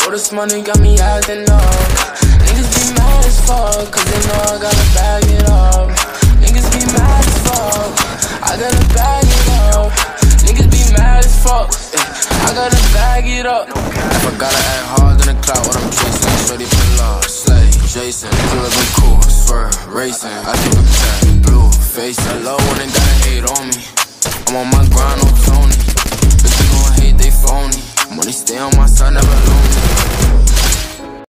All this money got me acting up. Niggas be mad as fuck, cause they know I gotta bag it up. Niggas be mad as fuck, I gotta bag it up. Niggas be mad as fuck, I gotta bag it up. If I gotta act hard in the cloud, what I'm chasing. Shorty pull up, slay, Jason. You living cool, swerve, racing. I keep a cat, blue, face. Hello, when they gotta hate on me. I'm on my grind, no Tony. Bitches gon' hate, they phony. Money stay on my side, never lonely.